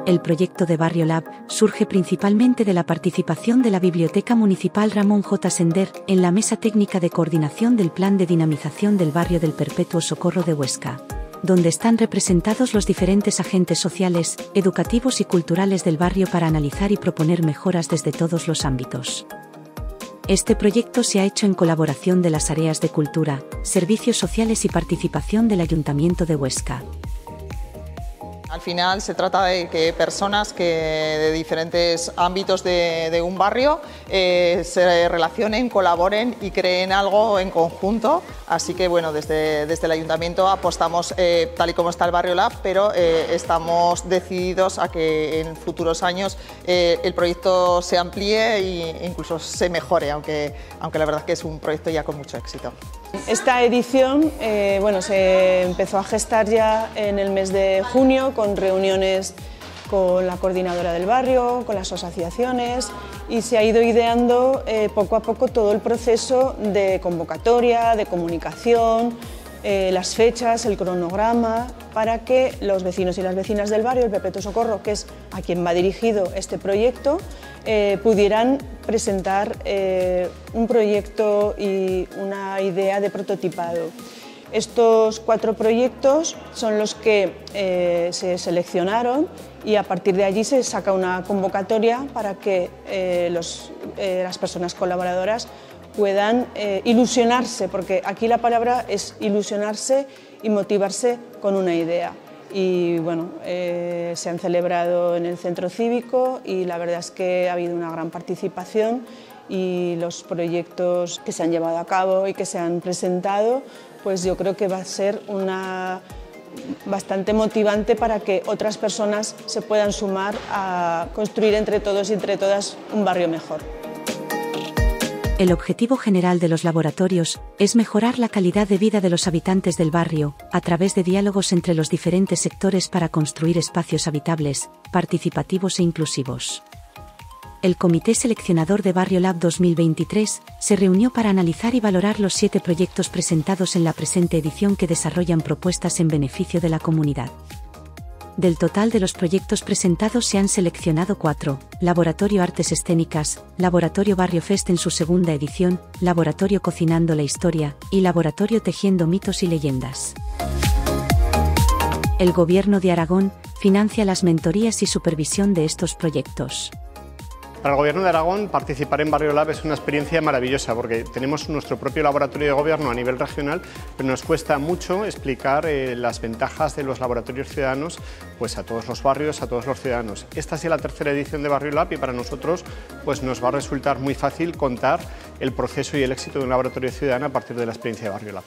El proyecto de Barrio Lab surge principalmente de la participación de la Biblioteca Municipal Ramón J. Sender en la Mesa Técnica de Coordinación del Plan de Dinamización del Barrio del Perpetuo Socorro de Huesca, donde están representados los diferentes agentes sociales, educativos y culturales del barrio para analizar y proponer mejoras desde todos los ámbitos. Este proyecto se ha hecho en colaboración de las áreas de Cultura, Servicios Sociales y Participación del Ayuntamiento de Huesca. Al final se trata de que personas de diferentes ámbitos de un barrio se relacionen, colaboren y creen algo en conjunto. Así que bueno, desde el Ayuntamiento apostamos tal y como está el Barrio Lab, pero estamos decididos a que en futuros años el proyecto se amplíe e incluso se mejore, aunque la verdad es que es un proyecto ya con mucho éxito. Esta edición se empezó a gestar ya en el mes de junio con reuniones con la coordinadora del barrio, con las asociaciones, y se ha ido ideando poco a poco todo el proceso de convocatoria, de comunicación, las fechas, el cronograma, para que los vecinos y las vecinas del barrio, el Perpetuo Socorro, que es a quien va dirigido este proyecto, pudieran presentar un proyecto y una idea de prototipado. Estos 4 proyectos son los que se seleccionaron y a partir de allí se saca una convocatoria para que las personas colaboradoras puedan ilusionarse, porque aquí la palabra es ilusionarse y motivarse con una idea. Y bueno, se han celebrado en el centro cívico y la verdad es que ha habido una gran participación y los proyectos que se han llevado a cabo y que se han presentado, pues yo creo que va a ser bastante motivante para que otras personas se puedan sumar a construir entre todos y entre todas un barrio mejor. El objetivo general de los laboratorios es mejorar la calidad de vida de los habitantes del barrio, a través de diálogos entre los diferentes sectores para construir espacios habitables, participativos e inclusivos. El Comité Seleccionador de Barrio Lab 2023 se reunió para analizar y valorar los 7 proyectos presentados en la presente edición que desarrollan propuestas en beneficio de la comunidad. Del total de los proyectos presentados se han seleccionado 4, Laboratorio Artes Escénicas, Laboratorio Barrio Fest en su segunda edición, Laboratorio Cocinando la Historia y Laboratorio Tejiendo Mitos y Leyendas. El Gobierno de Aragón financia las mentorías y supervisión de estos proyectos. Para el Gobierno de Aragón, participar en Barrio Lab es una experiencia maravillosa porque tenemos nuestro propio laboratorio de gobierno a nivel regional, pero nos cuesta mucho explicar las ventajas de los laboratorios ciudadanos pues a todos los barrios, a todos los ciudadanos. Esta es la tercera edición de Barrio Lab y para nosotros pues nos va a resultar muy fácil contar el proceso y el éxito de un laboratorio ciudadano a partir de la experiencia de Barrio Lab.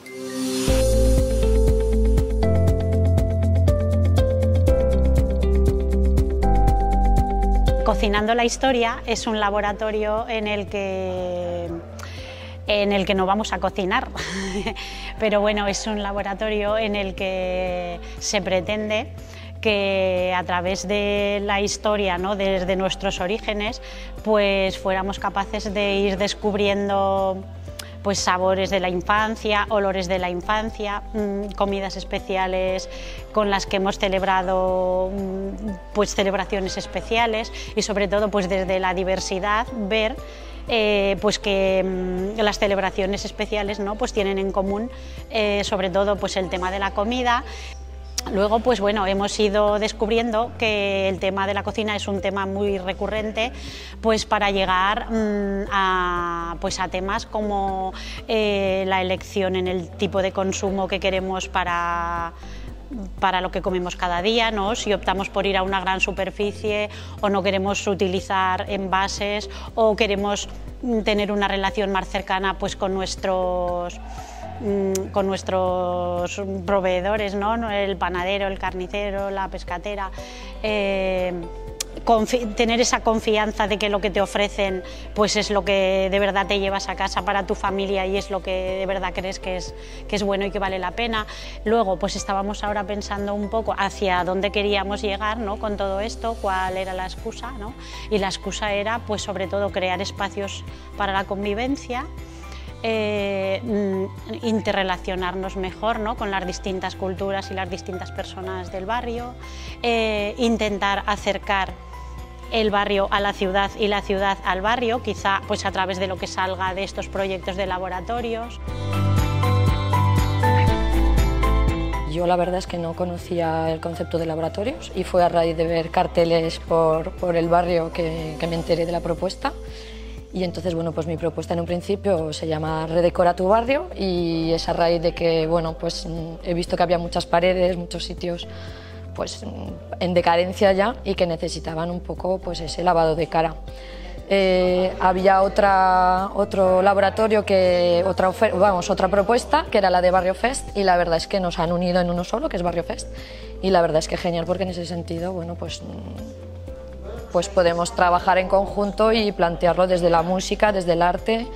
Cocinando la Historia es un laboratorio en el que no vamos a cocinar, pero bueno, es un laboratorio en el que se pretende que a través de la historia, ¿no?, desde nuestros orígenes, pues fuéramos capaces de ir descubriendo pues sabores de la infancia, olores de la infancia, comidas especiales con las que hemos celebrado pues celebraciones especiales y sobre todo pues desde la diversidad ver pues que las celebraciones especiales, ¿no?, pues tienen en común sobre todo pues el tema de la comida. Luego, pues bueno, hemos ido descubriendo que el tema de la cocina es un tema muy recurrente, pues para llegar a temas como la elección en el tipo de consumo que queremos para lo que comemos cada día, ¿no? Si optamos por ir a una gran superficie o no queremos utilizar envases o queremos tener una relación más cercana pues con nuestros proveedores, ¿no? El panadero, el carnicero, la pescatera, tener esa confianza de que lo que te ofrecen pues es lo que de verdad te llevas a casa para tu familia y es lo que de verdad crees que es bueno y que vale la pena. Luego pues estábamos ahora pensando un poco hacia dónde queríamos llegar, ¿no?, con todo esto, cuál era la excusa, ¿no? Y la excusa era pues sobre todo crear espacios para la convivencia, interrelacionarnos mejor, ¿no?, con las distintas culturas y las distintas personas del barrio, intentar acercar el barrio a la ciudad y la ciudad al barrio, quizá pues a través de lo que salga de estos proyectos de laboratorios. Yo la verdad es que no conocía el concepto de laboratorios y fue a raíz de ver carteles por el barrio que me enteré de la propuesta. Y entonces, bueno, pues mi propuesta en un principio se llama Redecora tu barrio, y es a raíz de que, bueno, pues he visto que había muchas paredes, muchos sitios pues en decadencia ya y que necesitaban un poco pues ese lavado de cara. Había otro laboratorio, otra propuesta, que era la de Barrio Fest, y la verdad es que nos han unido en uno solo, que es Barrio Fest, y la verdad es que genial, porque en ese sentido, bueno, pues podemos trabajar en conjunto y plantearlo desde la música, desde el arte,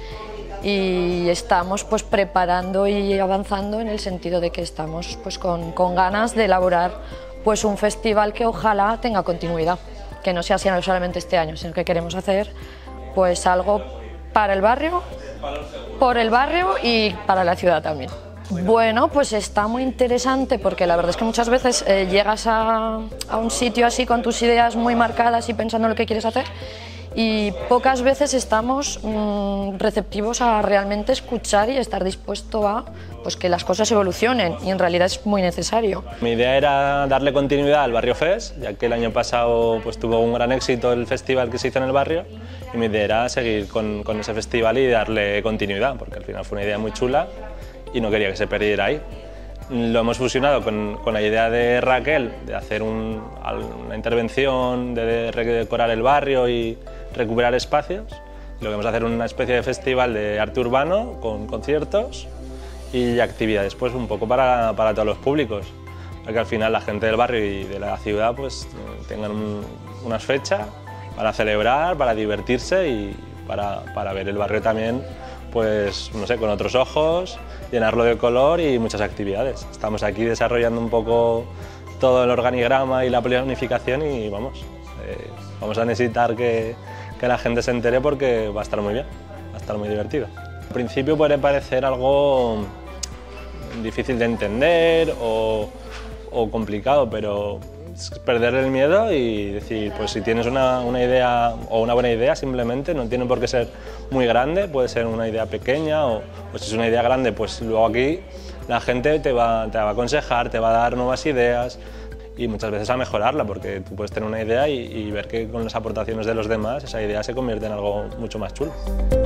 y estamos pues preparando y avanzando en el sentido de que estamos pues con ganas de elaborar pues un festival que ojalá tenga continuidad, que no sea solamente este año, sino que queremos hacer pues algo para el barrio, por el barrio y para la ciudad también. Bueno, pues está muy interesante, porque la verdad es que muchas veces llegas a un sitio así con tus ideas muy marcadas y pensando en lo que quieres hacer, y pocas veces estamos receptivos a realmente escuchar y estar dispuesto a pues que las cosas evolucionen, y en realidad es muy necesario. Mi idea era darle continuidad al Barrio Fest, ya que el año pasado pues tuvo un gran éxito el festival que se hizo en el barrio, y mi idea era seguir con ese festival y darle continuidad, porque al final fue una idea muy chula y no quería que se perdiera ahí. Lo hemos fusionado con la idea de Raquel de hacer una intervención, de redecorar el barrio y recuperar espacios. Lo que vamos a hacer una especie de festival de arte urbano con conciertos y actividades pues un poco para todos los públicos, para que al final la gente del barrio y de la ciudad pues tengan unas fechas para celebrar, para divertirse y para ver el barrio también pues no sé, con otros ojos, llenarlo de color y muchas actividades. Estamos aquí desarrollando un poco todo el organigrama y la planificación, y vamos a necesitar que la gente se entere, porque va a estar muy bien, va a estar muy divertido. Al principio puede parecer algo difícil de entender o complicado, pero es perder el miedo y decir, pues si tienes una idea o una buena idea, simplemente no tiene por qué ser muy grande, puede ser una idea pequeña, o si es una idea grande, pues luego aquí la gente te va a aconsejar, te va a dar nuevas ideas y muchas veces a mejorarla, porque tú puedes tener una idea y ver que con las aportaciones de los demás esa idea se convierte en algo mucho más chulo.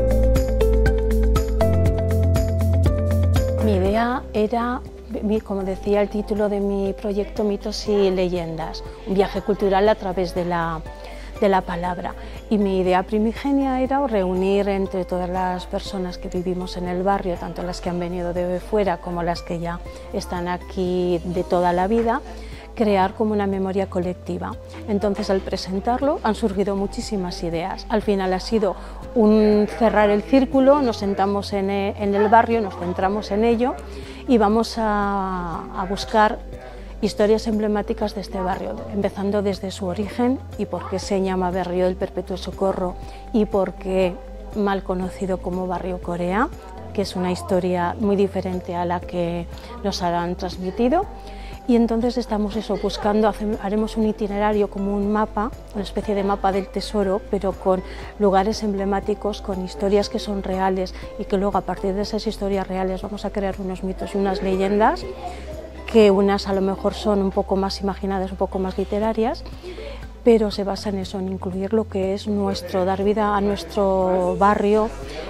Mi idea era, como decía el título de mi proyecto, Mitos y Leyendas, un viaje cultural a través de la palabra. Y mi idea primigenia era reunir entre todas las personas que vivimos en el barrio, tanto las que han venido de fuera como las que ya están aquí de toda la vida, crear como una memoria colectiva. Entonces, al presentarlo han surgido muchísimas ideas. Al final ha sido un cerrar el círculo, nos sentamos en el barrio, nos centramos en ello y vamos a buscar historias emblemáticas de este barrio, empezando desde su origen y por qué se llama Barrio del Perpetuo Socorro y por qué mal conocido como Barrio Corea, que es una historia muy diferente a la que nos han transmitido. Y entonces estamos buscando, haremos un itinerario como un mapa, una especie de mapa del tesoro, pero con lugares emblemáticos, con historias que son reales, y que luego a partir de esas historias reales vamos a crear unos mitos y unas leyendas, que unas a lo mejor son un poco más imaginadas, un poco más literarias, pero se basa en eso, en incluir lo que es nuestro, dar vida a nuestro barrio,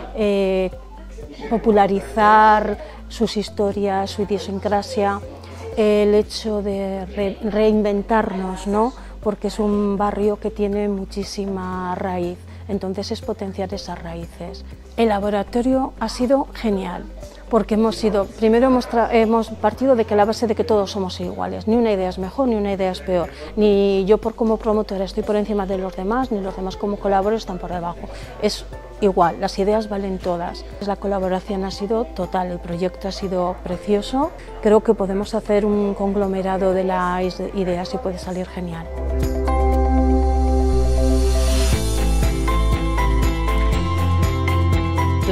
popularizar sus historias, su idiosincrasia, el hecho de reinventarnos, ¿no? Porque es un barrio que tiene muchísima raíz, entonces es potenciar esas raíces. El laboratorio ha sido genial, porque primero hemos partido de que la base de que todos somos iguales, ni una idea es mejor ni una idea es peor, ni yo como promotora estoy por encima de los demás, ni los demás como colaboradores están por debajo, es igual, las ideas valen todas. La colaboración ha sido total, el proyecto ha sido precioso, creo que podemos hacer un conglomerado de las ideas y puede salir genial.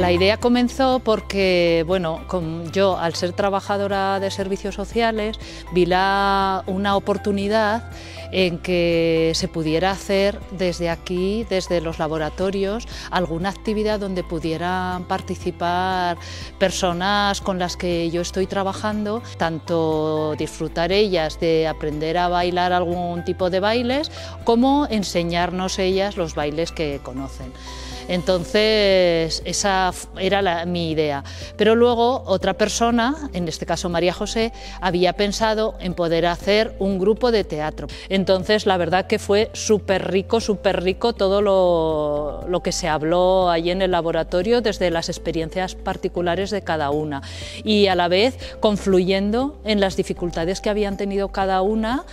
la idea comenzó porque, bueno, yo al ser trabajadora de servicios sociales vi una oportunidad en que se pudiera hacer desde aquí, desde los laboratorios, alguna actividad donde pudieran participar personas con las que yo estoy trabajando, tanto disfrutar ellas de aprender a bailar algún tipo de bailes, como enseñarnos ellas los bailes que conocen. Entonces, esa era mi idea. Pero luego otra persona, en este caso María José, había pensado en poder hacer un grupo de teatro. Entonces, la verdad que fue súper rico todo lo que se habló allí en el laboratorio, desde las experiencias particulares de cada una, y a la vez confluyendo en las dificultades que habían tenido cada una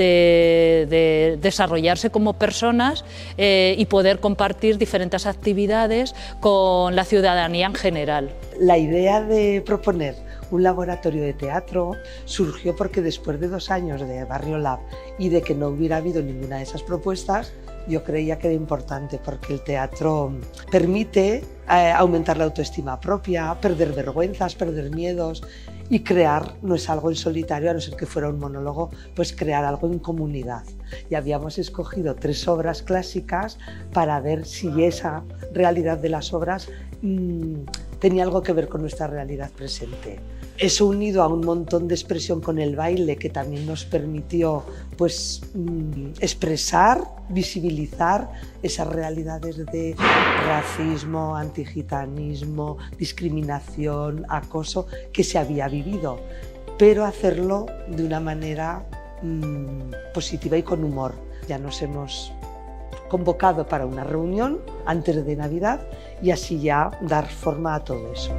de desarrollarse como personas y poder compartir diferentes actividades con la ciudadanía en general. La idea de proponer un laboratorio de teatro surgió porque después de 2 años de Barrio Lab y de que no hubiera habido ninguna de esas propuestas, yo creía que era importante, porque el teatro permite aumentar la autoestima propia, perder vergüenzas, perder miedos, y crear no es algo en solitario, a no ser que fuera un monólogo, pues crear algo en comunidad. Y habíamos escogido 3 obras clásicas para ver si esa realidad de las obras tenía algo que ver con nuestra realidad presente. Eso, unido a un montón de expresión con el baile, que también nos permitió pues, expresar, visibilizar esas realidades de racismo, antigitanismo, discriminación, acoso que se había vivido, pero hacerlo de una manera positiva y con humor. Ya nos hemos convocado para una reunión antes de Navidad y así ya dar forma a todo eso.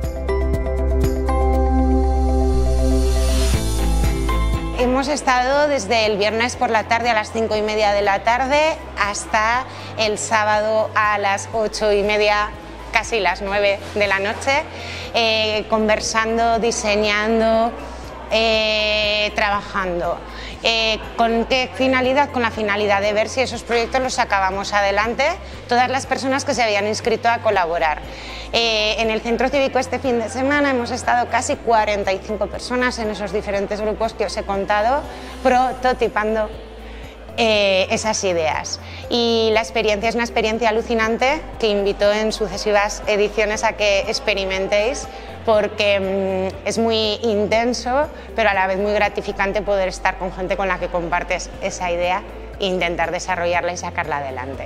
Hemos estado desde el viernes por la tarde a las 5:30 de la tarde hasta el sábado a las 8:30, casi las 9 de la noche, conversando, diseñando, trabajando. ¿Con qué finalidad? Con la finalidad de ver si esos proyectos los sacábamos adelante todas las personas que se habían inscrito a colaborar. En el Centro Cívico este fin de semana hemos estado casi 45 personas en esos diferentes grupos que os he contado, prototipando esas ideas. Y la experiencia es una experiencia alucinante que invito en sucesivas ediciones a que experimentéis, porque es muy intenso, pero a la vez muy gratificante poder estar con gente con la que compartes esa idea e intentar desarrollarla y sacarla adelante.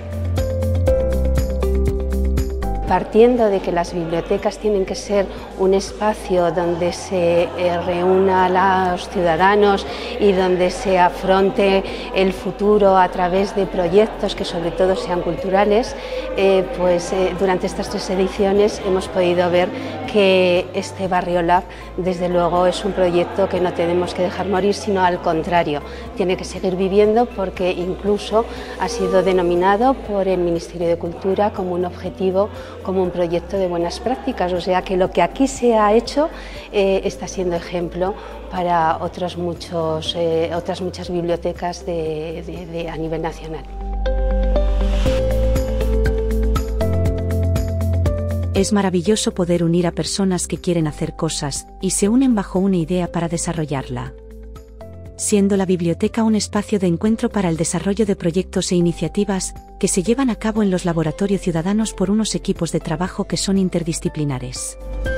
Partiendo de que las bibliotecas tienen que ser un espacio donde se reúna a los ciudadanos y donde se afronte el futuro a través de proyectos que sobre todo sean culturales, durante estas 3 ediciones hemos podido ver que este Barrio Lab desde luego es un proyecto que no tenemos que dejar morir, sino al contrario, tiene que seguir viviendo, porque incluso ha sido denominado por el Ministerio de Cultura como un objetivo, como un proyecto de buenas prácticas, o sea que lo que aquí se ha hecho está siendo ejemplo para otras muchas bibliotecas a nivel nacional. Es maravilloso poder unir a personas que quieren hacer cosas y se unen bajo una idea para desarrollarla, siendo la biblioteca un espacio de encuentro para el desarrollo de proyectos e iniciativas que se llevan a cabo en los laboratorios ciudadanos por unos equipos de trabajo que son interdisciplinares.